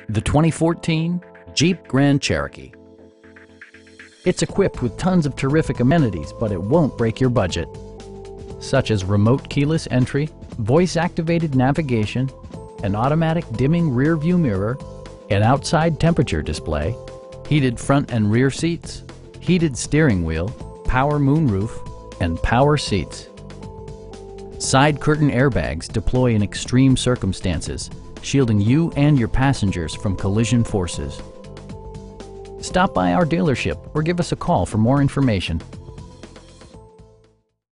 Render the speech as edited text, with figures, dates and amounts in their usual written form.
The 2014 Jeep Grand Cherokee. It's equipped with tons of terrific amenities, but it won't break your budget, such as remote keyless entry, voice-activated navigation, an automatic dimming rear-view mirror, an outside temperature display, heated front and rear seats, heated steering wheel, power moonroof, and power seats. Side curtain airbags deploy in extreme circumstances, shielding you and your passengers from collision forces. Stop by our dealership or give us a call for more information.